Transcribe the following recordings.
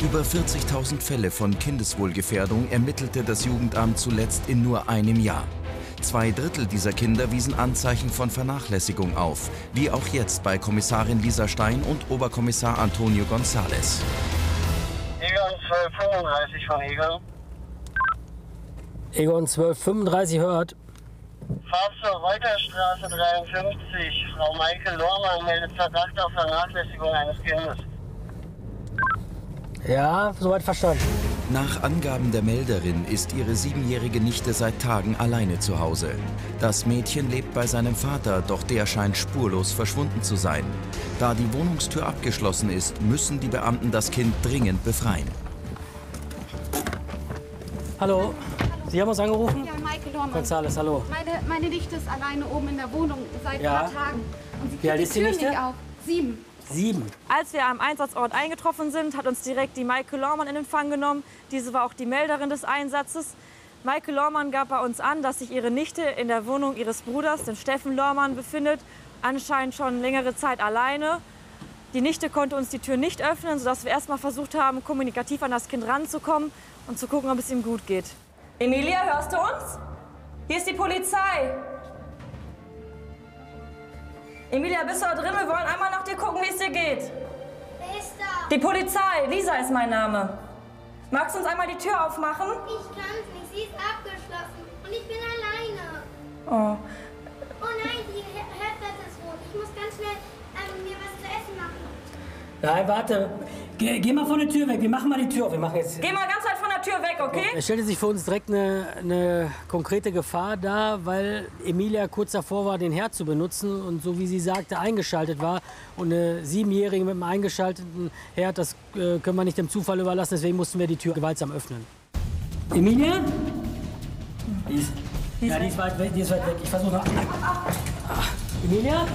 Über 40.000 Fälle von Kindeswohlgefährdung ermittelte das Jugendamt zuletzt in nur einem Jahr. 2/3 dieser Kinder wiesen Anzeichen von Vernachlässigung auf, wie auch jetzt bei Kommissarin Lisa Stein und Oberkommissar Antonio González. Egon 1235 von Egon. Egon 1235 hört. Fahrt zur Reuterstraße 53. Frau Maike Lohrmann meldet Verdacht auf Vernachlässigung eines Kindes. Ja, soweit verstanden. Nach Angaben der Melderin ist ihre 7-jährige Nichte seit Tagen alleine zu Hause. Das Mädchen lebt bei seinem Vater, doch der scheint spurlos verschwunden zu sein. Da die Wohnungstür abgeschlossen ist, müssen die Beamten das Kind dringend befreien. Hallo, Sie haben uns angerufen? Ja, Maike Lohrmann. González, hallo. Meine Nichte ist alleine oben in der Wohnung seit ein paar Tagen. Und sie Wie alt kriegt ist die die Tür Nichte? nicht auf. 7. 7. Als wir am Einsatzort eingetroffen sind, hat uns direkt die Maike Lohrmann in Empfang genommen. Diese war auch die Melderin des Einsatzes. Maike Lohrmann gab bei uns an, dass sich ihre Nichte in der Wohnung ihres Bruders, dem Steffen Lohrmann, befindet. Anscheinend schon längere Zeit alleine. Die Nichte konnte uns die Tür nicht öffnen, sodass wir erst mal versucht haben, kommunikativ an das Kind ranzukommen und zu gucken, ob es ihm gut geht. Emilia, hörst du uns? Hier ist die Polizei. Emilia, bist du da drin? Wir wollen einmal nach dir gucken, wie es dir geht. Wer ist da? Die Polizei, Lisa ist mein Name. Magst du uns einmal die Tür aufmachen? Ich kann es nicht, sie ist abgeschlossen und ich bin alleine. Oh. Oh nein, die hört das wohl. Ich muss ganz schnell mir was zu essen machen. Nein, warte. Geh mal von der Tür weg. Wir machen mal die Tür auf. Wir machen jetzt. Geh mal ganz weit von der Tür weg, okay? Es stellte sich für uns direkt eine konkrete Gefahr dar, weil Emilia kurz davor war, den Herd zu benutzen und so wie sie sagte, eingeschaltet war. Und eine 7-Jährige mit einem eingeschalteten Herd, das können wir nicht dem Zufall überlassen. Deswegen mussten wir die Tür gewaltsam öffnen. Emilia? Die ist weit weg. Ich versuche noch. Emilia?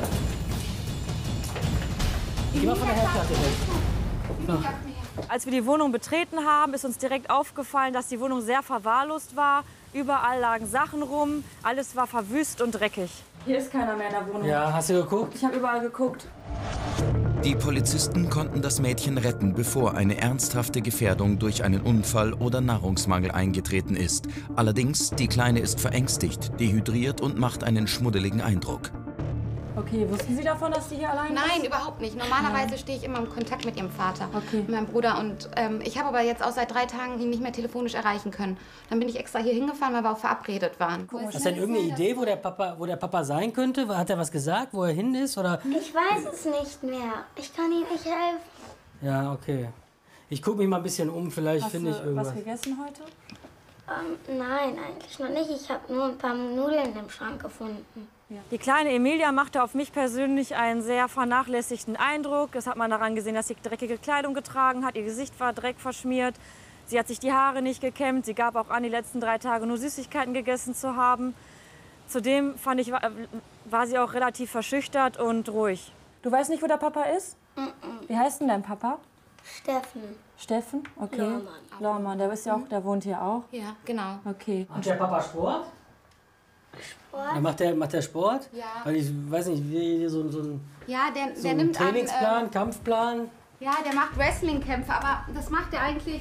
Geh mal von der Herdplatte weg. Als wir die Wohnung betreten haben, ist uns direkt aufgefallen, dass die Wohnung sehr verwahrlost war. Überall lagen Sachen rum, alles war verwüstet und dreckig. Hier ist keiner mehr in der Wohnung. Ja, hast du geguckt? Ich habe überall geguckt. Die Polizisten konnten das Mädchen retten, bevor eine ernsthafte Gefährdung durch einen Unfall oder Nahrungsmangel eingetreten ist. Allerdings, die Kleine ist verängstigt, dehydriert und macht einen schmuddeligen Eindruck. Okay, wussten Sie davon, dass Sie hier allein ist? Nein, überhaupt nicht. Normalerweise stehe ich immer im Kontakt mit ihrem Vater, Okay. mit meinem Bruder. Und ich habe aber jetzt auch seit 3 Tagen ihn nicht mehr telefonisch erreichen können. Dann bin ich extra hier hingefahren, weil wir auch verabredet waren. Hast du denn irgendeine Idee, wo der Papa sein könnte? Hat er was gesagt, wo er hin ist? Oder? Ich weiß es nicht mehr. Ich kann Ihnen nicht helfen. Ja, okay. Ich gucke mich mal ein bisschen um, vielleicht Hast finde ich du irgendwas. was gegessen heute? Nein, eigentlich noch nicht. Ich habe nur ein paar Nudeln im Schrank gefunden. Die kleine Emilia machte auf mich persönlich einen sehr vernachlässigten Eindruck. Das hat man daran gesehen, dass sie dreckige Kleidung getragen hat. Ihr Gesicht war dreckverschmiert. Sie hat sich die Haare nicht gekämmt. Sie gab auch an, die letzten 3 Tage nur Süßigkeiten gegessen zu haben. Zudem fand ich, war sie auch relativ verschüchtert und ruhig. Du weißt nicht, wo der Papa ist? Wie heißt denn dein Papa? Steffen. Steffen? Okay. Lohrmann. Lohrmann, der ist ja auch, der wohnt hier auch. Ja, genau. Okay. Macht der Papa Sport? Ja, macht der Sport? Ja. Weil ich weiß nicht, wie so ein Ja, der einen nimmt Trainingsplan, an. Kampfplan. Ja, der macht Wrestling-Kämpfe, aber das macht er eigentlich.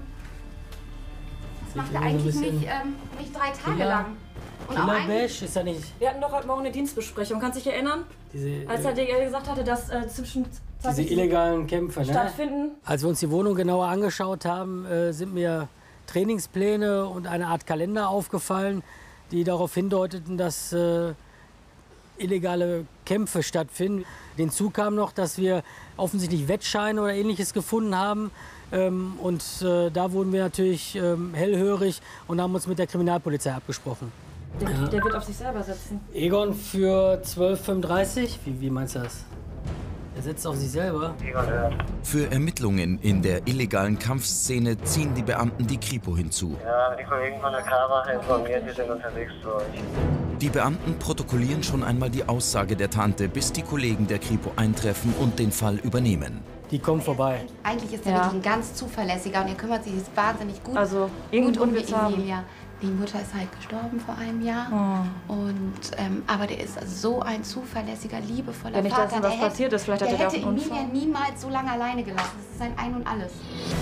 Nicht 3 Tage lang. Und auch eigentlich, Killerbash ist ja nicht. Wir hatten doch heute Morgen eine Dienstbesprechung. Kannst du dich erinnern? Als er dir gesagt hatte, dass Diese illegalen Kämpfe, ne? stattfinden. Als wir uns die Wohnung genauer angeschaut haben, sind mir Trainingspläne und eine Art Kalender aufgefallen, die darauf hindeuteten, dass illegale Kämpfe stattfinden. Hinzu kam noch, dass wir offensichtlich Wettscheine oder Ähnliches gefunden haben. Da wurden wir natürlich hellhörig und haben uns mit der Kriminalpolizei abgesprochen. Der wird auf sich selber sitzen. Egon für 12,35? Wie meinst du das? Er setzt auf sich selber. Egon hört. Für Ermittlungen in der illegalen Kampfszene ziehen die Beamten die Kripo hinzu. Ja, die Kollegen von der Karwache informiert, die sind unterwegs zu euch. Die Beamten protokollieren schon einmal die Aussage der Tante, bis die Kollegen der Kripo eintreffen und den Fall übernehmen. Die kommen vorbei. eigentlich ist er wirklich ein ganz zuverlässiger und er kümmert sich jetzt wahnsinnig gut. Also, gut irgendeinen um Grund die wird's haben. Emilia. Die Mutter ist halt gestorben vor einem Jahr. Aber der ist so ein zuverlässiger, liebevoller Wenn nicht, Vater. dass ihm was passiert ist, vielleicht hat der er auch hätte einen Unfall. Emilia niemals so lange alleine gelassen. Das ist sein Ein und Alles.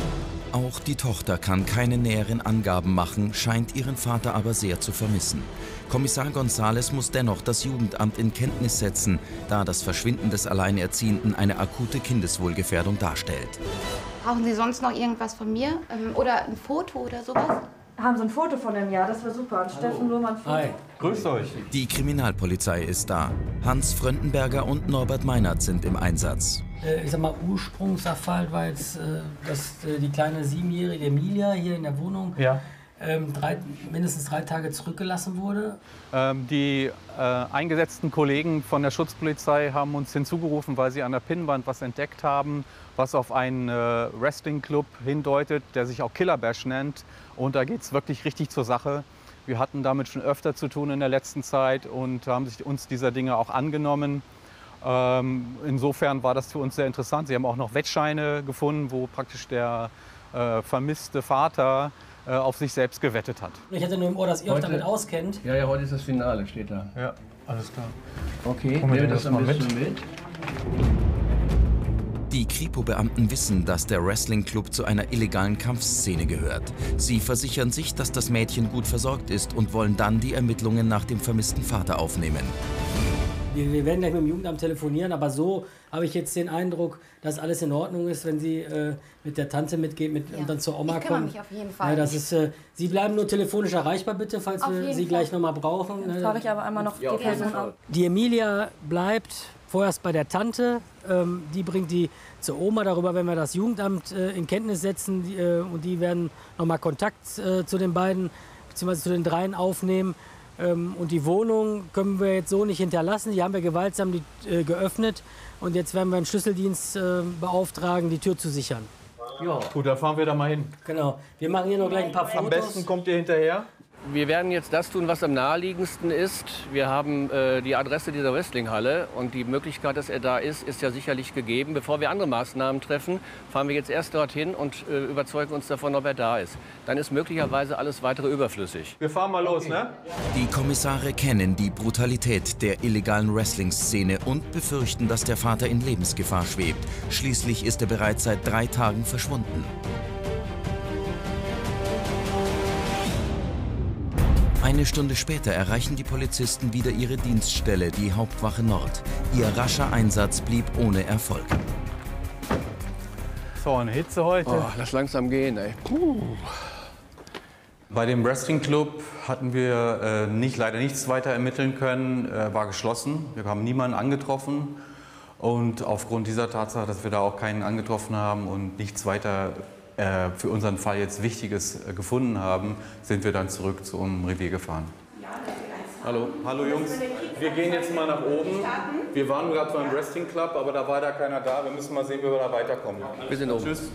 Auch die Tochter kann keine näheren Angaben machen, scheint ihren Vater aber sehr zu vermissen. Kommissar González muss dennoch das Jugendamt in Kenntnis setzen, da das Verschwinden des Alleinerziehenden eine akute Kindeswohlgefährdung darstellt. Brauchen Sie sonst noch irgendwas von mir? Oder ein Foto oder sowas? Haben Sie ein Foto von dem Jahr? Das war super. Und Steffen Lohmann. Hi. Grüßt euch. Die Kriminalpolizei ist da. Hans Fröndenberger und Norbert Meinert sind im Einsatz. Ich sag mal, Ursprungssachverhalt war jetzt, dass die kleine 7-jährige Emilia hier in der Wohnung mindestens 3 Tage zurückgelassen wurde. Die eingesetzten Kollegen von der Schutzpolizei haben uns hinzugerufen, weil sie an der Pinnwand was entdeckt haben, was auf einen Wrestling-Club hindeutet, der sich auch Killer Bash nennt. Und da geht es wirklich richtig zur Sache. Wir hatten damit schon öfter zu tun in der letzten Zeit und haben sich uns dieser Dinge auch angenommen. Insofern war das für uns sehr interessant. Sie haben auch noch Wettscheine gefunden, wo praktisch der vermisste Vater auf sich selbst gewettet hat. Ich hatte nur im Ohr, dass ihr euch damit auskennt. Ja, heute ist das Finale, steht da. Ja, alles klar. Okay, nehmen das mal ein bisschen mit. Die Kripo-Beamten wissen, dass der Wrestling-Club zu einer illegalen Kampfszene gehört. Sie versichern sich, dass das Mädchen gut versorgt ist und wollen dann die Ermittlungen nach dem vermissten Vater aufnehmen. Wir werden gleich mit dem Jugendamt telefonieren, aber so habe ich jetzt den Eindruck, dass alles in Ordnung ist, wenn Sie mit der Tante mitgeht und dann zur Oma Ich kümmere kommt. mich auf jeden Fall. Ja, das ist, Sie bleiben nur telefonisch erreichbar, bitte, falls Auf wir jeden Sie Fall. gleich nochmal brauchen. Jetzt frage ich aber einmal noch die Person ab. Die Emilia bleibt vorerst bei der Tante. Die bringt die zur Oma. Darüber werden wir das Jugendamt in Kenntnis setzen. Und die werden nochmal Kontakt zu den beiden bzw. zu den dreien aufnehmen. Und die Wohnung können wir jetzt so nicht hinterlassen. Die haben wir gewaltsam geöffnet. Und jetzt werden wir einen Schlüsseldienst beauftragen, die Tür zu sichern. Ja. Gut, dann fahren wir da mal hin. Genau. Wir machen hier noch gleich ein paar Fotos. Am besten kommt ihr hinterher. Wir werden jetzt das tun, was am naheliegendsten ist. Wir haben die Adresse dieser Wrestlinghalle und die Möglichkeit, dass er da ist ja sicherlich gegeben. Bevor wir andere Maßnahmen treffen, fahren wir jetzt erst dorthin und überzeugen uns davon, ob er da ist. Dann ist möglicherweise alles weitere überflüssig. Wir fahren mal los, ne? Die Kommissare kennen die Brutalität der illegalen Wrestling-Szene und befürchten, dass der Vater in Lebensgefahr schwebt. Schließlich ist er bereits seit 3 Tagen verschwunden. Eine Stunde später erreichen die Polizisten wieder ihre Dienststelle, die Hauptwache Nord. Ihr rascher Einsatz blieb ohne Erfolg. So, eine Hitze heute. Oh, lass langsam gehen, ey. Bei dem Wrestling Club hatten wir leider nichts weiter ermitteln können, war geschlossen. Wir haben niemanden angetroffen. Und aufgrund dieser Tatsache, dass wir da auch keinen angetroffen haben und nichts weiter für unseren Fall jetzt Wichtiges gefunden haben, sind wir dann zurück zum Revier gefahren. Hallo. Hallo Jungs, wir gehen jetzt mal nach oben. Wir waren gerade beim Wrestling Club, aber da war keiner da. Wir müssen mal sehen, wie wir da weiterkommen. Wir sind oben. Tschüss.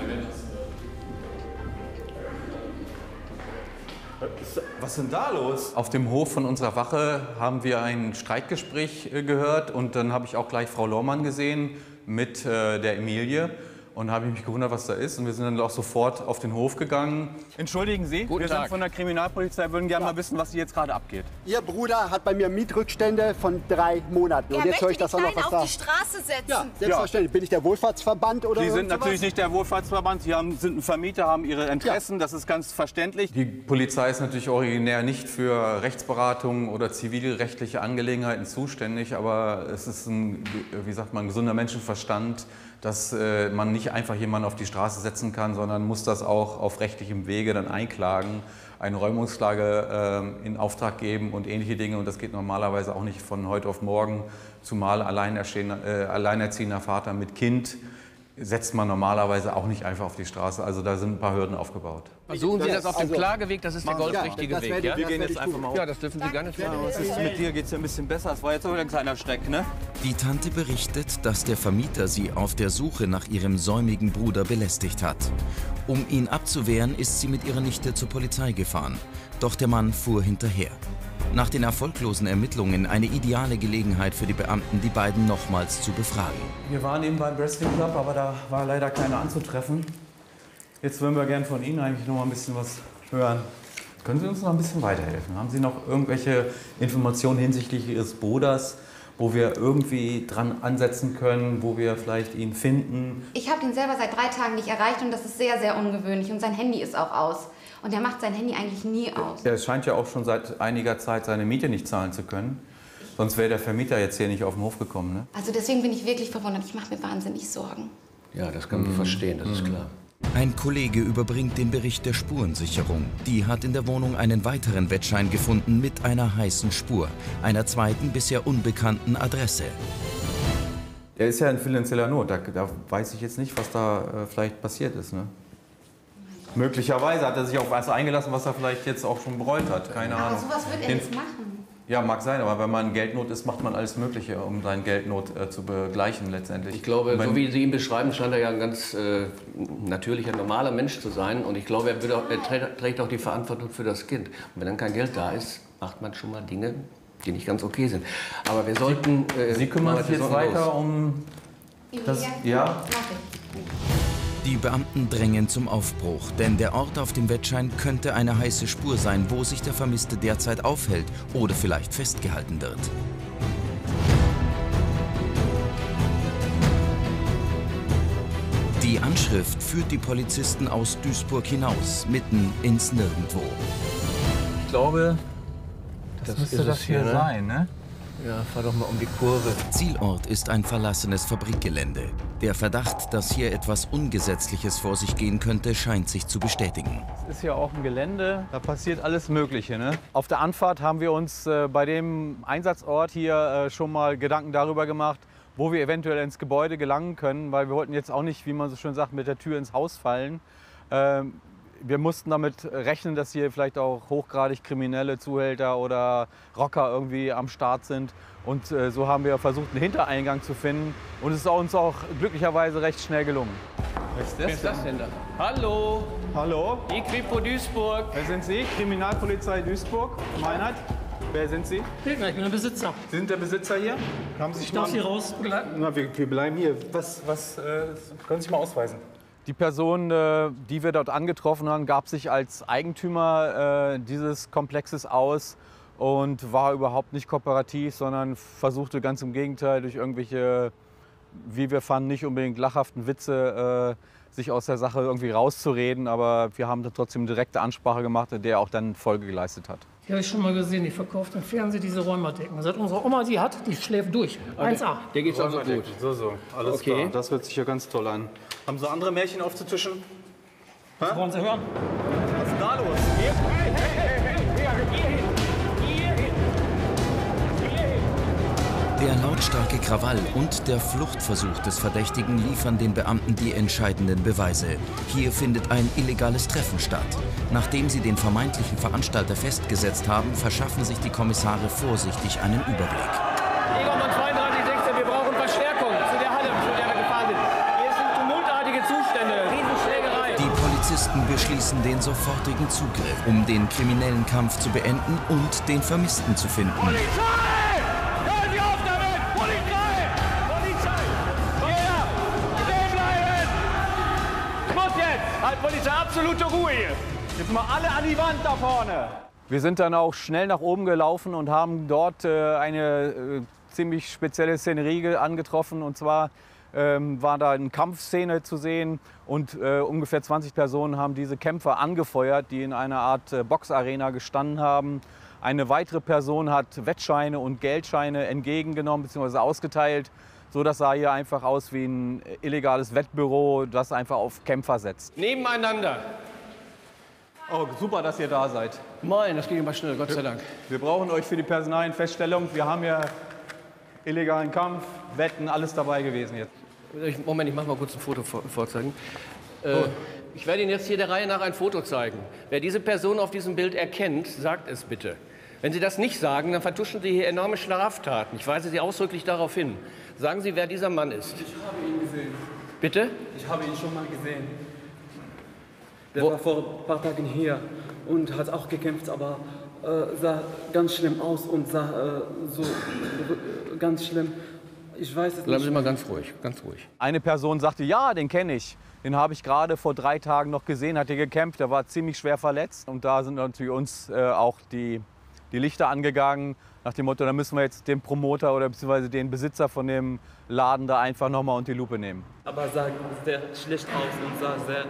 Was ist denn da los? Auf dem Hof von unserer Wache haben wir ein Streitgespräch gehört und dann habe ich auch gleich Frau Lohmann gesehen mit der Emilie. Und habe ich mich gewundert, was da ist. Und wir sind dann auch sofort auf den Hof gegangen. Entschuldigen Sie, Guten wir Tag. sind von der Kriminalpolizei, würden gerne mal wissen, was hier jetzt gerade abgeht. Ihr Bruder hat bei mir Mietrückstände von 3 Monaten. Er Und jetzt höre ich, möchte dass die er noch Kleinen was auf die sagt. Straße setzen. Ja, selbstverständlich. Bin ich der Wohlfahrtsverband oder Sie sind irgend sowas? natürlich nicht der Wohlfahrtsverband, Sie sind ein Vermieter, haben Ihre Interessen, das ist ganz verständlich. Die Polizei ist natürlich originär nicht für Rechtsberatung oder zivilrechtliche Angelegenheiten zuständig, aber es ist ein, wie sagt man, gesunder Menschenverstand, dass man nicht einfach jemanden auf die Straße setzen kann, sondern muss das auch auf rechtlichem Wege dann einklagen, eine Räumungsklage in Auftrag geben und ähnliche Dinge. Und das geht normalerweise auch nicht von heute auf morgen, zumal alleinerziehender Vater mit Kind setzt man normalerweise auch nicht einfach auf die Straße. Also da sind ein paar Hürden aufgebaut. Versuchen Sie das auf dem Klageweg, das ist der goldrichtige Weg, ja? Wir gehen jetzt einfach mal auf. Ja, das dürfen Sie gar nicht machen. Was ist mit dir? Geht's dir ein bisschen besser? Das war jetzt auch wieder ein kleiner Schreck, ne? Die Tante berichtet, dass der Vermieter sie auf der Suche nach ihrem säumigen Bruder belästigt hat. Um ihn abzuwehren, ist sie mit ihrer Nichte zur Polizei gefahren. Doch der Mann fuhr hinterher. Nach den erfolglosen Ermittlungen eine ideale Gelegenheit für die Beamten, die beiden nochmals zu befragen. Wir waren eben beim Wrestling Club, aber da war leider keiner anzutreffen. Jetzt würden wir gern von Ihnen eigentlich noch mal ein bisschen was hören. Können Sie uns noch ein bisschen weiterhelfen? Haben Sie noch irgendwelche Informationen hinsichtlich Ihres Bruders, wo wir irgendwie dran ansetzen können, wo wir vielleicht ihn finden? Ich habe ihn selber seit 3 Tagen nicht erreicht und das ist sehr, sehr ungewöhnlich. Und sein Handy ist auch aus. Und er macht sein Handy eigentlich nie aus. Er scheint ja auch schon seit einiger Zeit seine Miete nicht zahlen zu können. Sonst wäre der Vermieter jetzt hier nicht auf den Hof gekommen, ne? Also deswegen bin ich wirklich verwundert. Ich mache mir wahnsinnig Sorgen. Ja, das kann man verstehen, das ist klar. Ein Kollege überbringt den Bericht der Spurensicherung. Die hat in der Wohnung einen weiteren Wettschein gefunden mit einer heißen Spur, einer zweiten bisher unbekannten Adresse. Er ist ja in finanzieller Not. Da weiß ich jetzt nicht, was da vielleicht passiert ist, ne? Möglicherweise hat er sich auf was eingelassen, was er vielleicht jetzt auch schon bereut hat. Keine Ahnung. Aber sowas wird er jetzt machen. Ja, mag sein, aber wenn man in Geldnot ist, macht man alles Mögliche, um seine Geldnot zu begleichen letztendlich. Ich glaube, so wie Sie ihn beschreiben, scheint er ja ein ganz natürlicher, normaler Mensch zu sein. Und ich glaube, er trägt auch die Verantwortung für das Kind. Und wenn dann kein Geld da ist, macht man schon mal Dinge, die nicht ganz okay sind. Aber wir sollten... Sie kümmern sich jetzt weiter um das... Ja? Die Beamten drängen zum Aufbruch, denn der Ort auf dem Wettschein könnte eine heiße Spur sein, wo sich der Vermisste derzeit aufhält oder vielleicht festgehalten wird. Die Anschrift führt die Polizisten aus Duisburg hinaus, mitten ins Nirgendwo. Ich glaube, das müsste das hier sein, ne? Ja, fahr doch mal um die Kurve. Zielort ist ein verlassenes Fabrikgelände. Der Verdacht, dass hier etwas Ungesetzliches vor sich gehen könnte, scheint sich zu bestätigen. Es ist ja auch ein Gelände, da passiert alles Mögliche, ne? Auf der Anfahrt haben wir uns bei dem Einsatzort hier schon mal Gedanken darüber gemacht, wo wir eventuell ins Gebäude gelangen können, weil wir wollten jetzt auch nicht, wie man so schön sagt, mit der Tür ins Haus fallen. Wir mussten damit rechnen, dass hier vielleicht auch hochgradig kriminelle Zuhälter oder Rocker irgendwie am Start sind. Und so haben wir versucht, einen Hintereingang zu finden. Und es ist uns auch glücklicherweise recht schnell gelungen. Wer ist das denn da? Hallo? Hallo? Die Kripo Duisburg. Wer sind Sie? Kriminalpolizei Duisburg, Meinheit. Wer sind Sie? Ich bin der Besitzer. Sie sind der Besitzer hier? Haben Sie sich Ich darf Sie raus begleiten. Na, wir bleiben hier. Was können Sie sich mal ausweisen? Die Person, die wir dort angetroffen haben, gab sich als Eigentümer dieses Komplexes aus und war überhaupt nicht kooperativ, sondern versuchte ganz im Gegenteil durch irgendwelche, wie wir fanden, nicht unbedingt lachhaften Witze sich aus der Sache irgendwie rauszureden. Aber wir haben dann trotzdem direkte Ansprache gemacht, der auch dann Folge geleistet hat. Die habe ich schon mal gesehen, die verkauft im Fernsehen diese Rheumadecken. Seit unsere Oma die hat, die schläft durch. 1A. Der geht's also gut. So, alles klar. Das hört sich ja ganz toll an. Haben Sie andere Märchen aufzutischen? Was wollen Sie hören? Was ist da los? Hier hin! Der lautstarke Krawall und der Fluchtversuch des Verdächtigen liefern den Beamten die entscheidenden Beweise. Hier findet ein illegales Treffen statt. Nachdem sie den vermeintlichen Veranstalter festgesetzt haben, verschaffen sich die Kommissare vorsichtig einen Überblick. Egermann 3216, wir brauchen Verstärkung zu der Halle, zu der wir gefahren sind. Hier sind tumultartige Zustände, Riesenschlägerei. Die Polizisten beschließen den sofortigen Zugriff, um den kriminellen Kampf zu beenden und den Vermissten zu finden. Polizei! Hören Sie auf damit! Polizei! Polizei! Jeder! Stehen bleiben! Schluss jetzt! Halt, Polizei, absolute Ruhe hier! Jetzt mal alle an die Wand da vorne! Wir sind dann auch schnell nach oben gelaufen und haben dort eine ziemlich spezielle Szenerie angetroffen. Und zwar war da eine Kampfszene zu sehen und ungefähr 20 Personen haben diese Kämpfer angefeuert, die in einer Art Boxarena gestanden haben. Eine weitere Person hat Wettscheine und Geldscheine entgegengenommen bzw. ausgeteilt. So, das sah hier einfach aus wie ein illegales Wettbüro, das einfach auf Kämpfer setzt. Nebeneinander. Oh, super, dass ihr da seid. Moin, das ging immer schnell, Gott sei Dank. Wir brauchen euch für die Personalienfeststellung. Wir haben ja illegalen Kampf, Wetten, alles dabei gewesen jetzt. Moment, ich mache mal kurz ein Foto vorzeigen. Ich werde Ihnen jetzt hier der Reihe nach ein Foto zeigen. Wer diese Person auf diesem Bild erkennt, sagt es bitte. Wenn Sie das nicht sagen, dann vertuschen Sie hier enorme Straftaten. Ich weise Sie ausdrücklich darauf hin. Sagen Sie, wer dieser Mann ist. Ich habe ihn gesehen. Bitte? Ich habe ihn schon mal gesehen. Der war vor ein paar Tagen hier und hat auch gekämpft, aber sah ganz schlimm aus und sah so ganz schlimm. Ich weiß es nicht. Bleiben Sie mal ganz ruhig, ganz ruhig. Eine Person sagte, ja, den kenne ich. Den habe ich gerade vor 3 Tagen noch gesehen, hat hier gekämpft. Der war ziemlich schwer verletzt. Und da sind natürlich uns auch die die Lichter angegangen, nach dem Motto, da müssen wir jetzt den Promoter oder beziehungsweise den Besitzer von dem Laden da einfach nochmal unter die Lupe nehmen. Aber sah sehr schlecht aus und sah sehr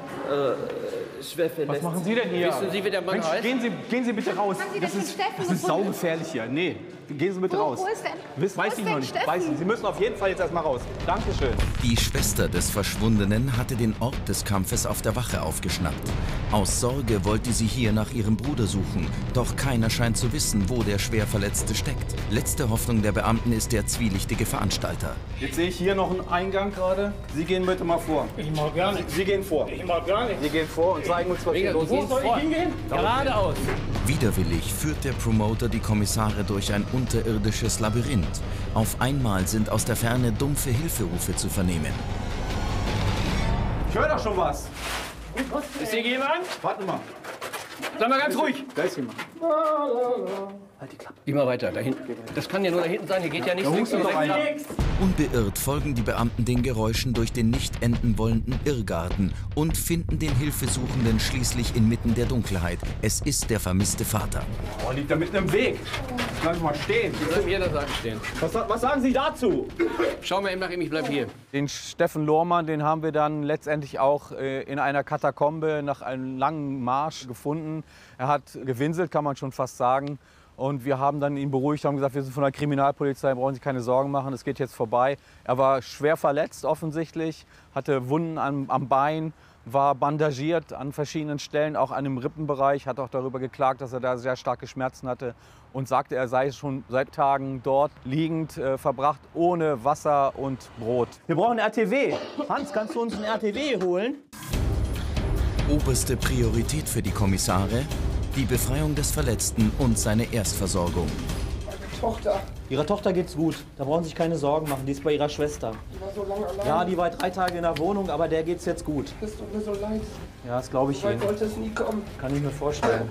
schwer verletzt. Was machen Sie denn hier? Wissen Sie, wie der Mann Mensch, heißt? gehen Sie bitte raus. Haben Sie Das denn ist, den Steffen das ist gefunden? saugefährlich hier. Nee, gehen Sie bitte raus. Wo ist denn? Weiß Wo ich ist noch nicht. denn Weiß ich. Sie müssen auf jeden Fall jetzt erstmal raus. Dankeschön. Die Schwester des Verschwundenen hatte den Ort des Kampfes auf der Wache aufgeschnappt. Aus Sorge wollte sie hier nach ihrem Bruder suchen, doch keiner scheint zu wissen, wo der Schwerverletzte steckt. Letzte Hoffnung der Beamten ist der zwielichtige Veranstalter. Jetzt sehe ich hier noch einen Eingang gerade. Sie gehen bitte mal vor. Ich mag gar nicht. Sie gehen vor. Ich mag gar nicht. Sie gehen vor und zeigen uns, was hier los Wo ist. soll ich hingehen? Geradeaus. Widerwillig führt der Promoter die Kommissare durch ein unterirdisches Labyrinth. Auf einmal sind aus der Ferne dumpfe Hilferufe zu vernehmen. Ich höre doch schon was. Ist hier jemand? Warten mal. Sag mal ganz ruhig. Da ist jemand. Halt die Klappe. Immer weiter, da hinten. Das kann ja nur da hinten sein, hier geht ja nichts. Da hustet doch einer. Unbeirrt folgen die Beamten den Geräuschen durch den nicht enden wollenden Irrgarten und finden den Hilfesuchenden schließlich inmitten der Dunkelheit. Es ist der vermisste Vater. Oh, liegt da mitten im Weg. Bleib mal stehen. Wir bleiben hier an der Seite stehen. Was sagen Sie dazu? Schau mal eben nach ihm, ich bleib hier. Den Steffen Lohrmann, den haben wir dann letztendlich auch in einer Katakombe nach einem langen Marsch gefunden. Er hat gewinselt, kann man schon fast sagen. Und wir haben dann ihn beruhigt, haben gesagt, wir sind von der Kriminalpolizei, brauchen Sie keine Sorgen machen, es geht jetzt vorbei. Er war schwer verletzt offensichtlich, hatte Wunden am Bein, war bandagiert an verschiedenen Stellen, auch an dem Rippenbereich, hat auch darüber geklagt, dass er da sehr starke Schmerzen hatte und sagte, er sei schon seit Tagen dort liegend verbracht, ohne Wasser und Brot. Wir brauchen einen RTW. Hans, kannst du uns einen RTW holen? Oberste Priorität für die Kommissare: die Befreiung des Verletzten und seine Erstversorgung. Tochter, Ihrer Tochter geht's gut. Da brauchen Sie sich keine Sorgen machen. Die ist bei ihrer Schwester. die war so lange allein. Ja, die war 3 Tage in der Wohnung, aber der geht's jetzt gut. Das tut mir so leid. Ja, das glaube ich So weit Ihnen. sollte es nie kommen. Kann ich mir vorstellen.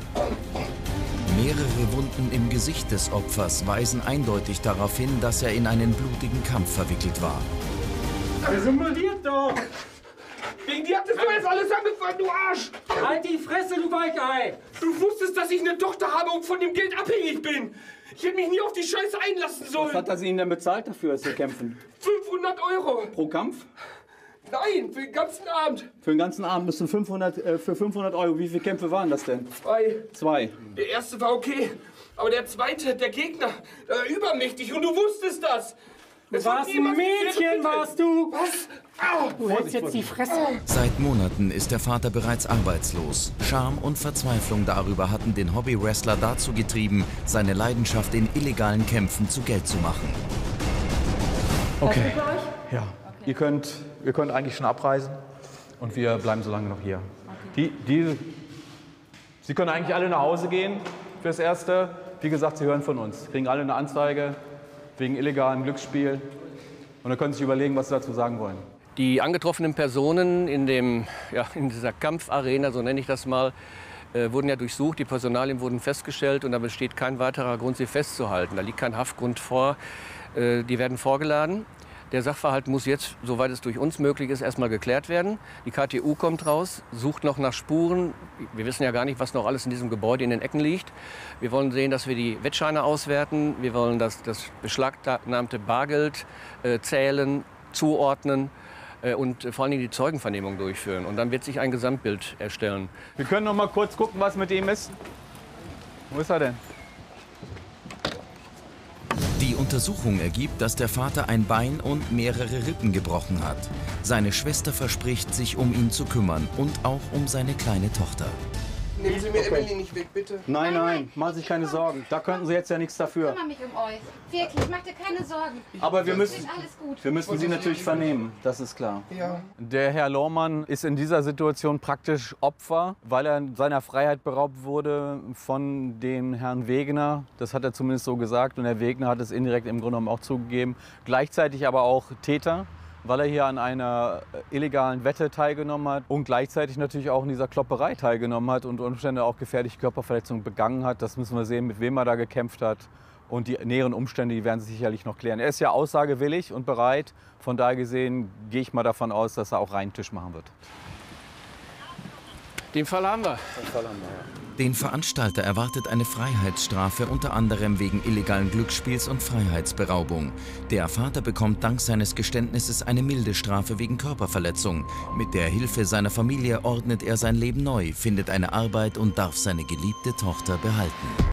Mehrere Wunden im Gesicht des Opfers weisen eindeutig darauf hin, dass er in einen blutigen Kampf verwickelt war. Er simuliert doch. Wegen dir hattest du jetzt alles angefangen, du Arsch! Halt die Fresse, du Weichei. Du wusstest, dass ich eine Tochter habe und von dem Geld abhängig bin. Ich hätte mich nie auf die Scheiße einlassen sollen. Was hat er Ihnen denn bezahlt dafür, dass Sie kämpfen? 500 Euro. Pro Kampf? Nein, für den ganzen Abend. Für den ganzen Abend müssen 500, für 500 Euro. Wie viele Kämpfe waren das denn? 2. 2. Der erste war okay, aber der zweite, der Gegner, der war übermächtig und du wusstest das. Du warst ein Mädchen, warst du? Was? Du hältst jetzt die Fresse. Seit Monaten ist der Vater bereits arbeitslos. Scham und Verzweiflung darüber hatten den Hobby-Wrestler dazu getrieben, seine Leidenschaft in illegalen Kämpfen zu Geld zu machen. Okay. Ja. Ihr könnt eigentlich schon abreisen und wir bleiben so lange noch hier. Sie können eigentlich alle nach Hause gehen fürs Erste. Wie gesagt, Sie hören von uns. Kriegen alle eine Anzeige wegen illegalem Glücksspiel und dann können Sie sich überlegen, was Sie dazu sagen wollen. Die angetroffenen Personen in dieser Kampfarena, so nenne ich das mal, wurden ja durchsucht, die Personalien wurden festgestellt und da besteht kein weiterer Grund, sie festzuhalten. Da liegt kein Haftgrund vor. Die werden vorgeladen. Der Sachverhalt muss jetzt, soweit es durch uns möglich ist, erstmal geklärt werden. Die KTU kommt raus, sucht noch nach Spuren. Wir wissen ja gar nicht, was noch alles in diesem Gebäude in den Ecken liegt. Wir wollen sehen, dass wir die Wettscheine auswerten. Wir wollen das beschlagnahmte Bargeld zählen, zuordnen und vor allem die Zeugenvernehmung durchführen. Und dann wird sich ein Gesamtbild erstellen. Wir können noch mal kurz gucken, was mit ihm ist. Wo ist er denn? Die Untersuchung ergibt, dass der Vater ein Bein und mehrere Rippen gebrochen hat. Seine Schwester verspricht, sich um ihn zu kümmern und auch um seine kleine Tochter. Nehmen Sie mir Emily nicht weg, bitte. Nein, nein, machen Sie sich keine Sorgen. Da könnten Sie jetzt ja nichts Ich dafür. kümmere mich um euch. Wirklich, mach dir keine Sorgen. Aber wir Es müssen, wird alles gut. wir müssen Sie natürlich vernehmen, das ist klar. Ja. Der Herr Lohrmann ist in dieser Situation praktisch Opfer, weil er seiner Freiheit beraubt wurde von dem Herrn Wegener. Das hat er zumindest so gesagt und Herr Wegener hat es indirekt im Grunde genommen auch zugegeben. Gleichzeitig aber auch Täter, weil er hier an einer illegalen Wette teilgenommen hat und gleichzeitig natürlich auch in dieser Klopperei teilgenommen hat und unter Umständen auch gefährliche Körperverletzungen begangen hat. Das müssen wir sehen, mit wem er da gekämpft hat. Und die näheren Umstände, die werden sich sicherlich noch klären. Er ist ja aussagewillig und bereit. Von daher gesehen gehe ich mal davon aus, dass er auch reinen Tisch machen wird. Den Fall haben wir. Den Veranstalter erwartet eine Freiheitsstrafe, unter anderem wegen illegalen Glücksspiels und Freiheitsberaubung. Der Vater bekommt dank seines Geständnisses eine milde Strafe wegen Körperverletzung. Mit der Hilfe seiner Familie ordnet er sein Leben neu, findet eine Arbeit und darf seine geliebte Tochter behalten.